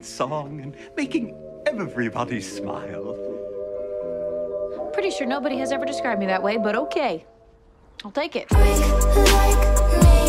song and making everybody smile. Pretty sure nobody has ever described me that way, but okay. I'll take it. Like me.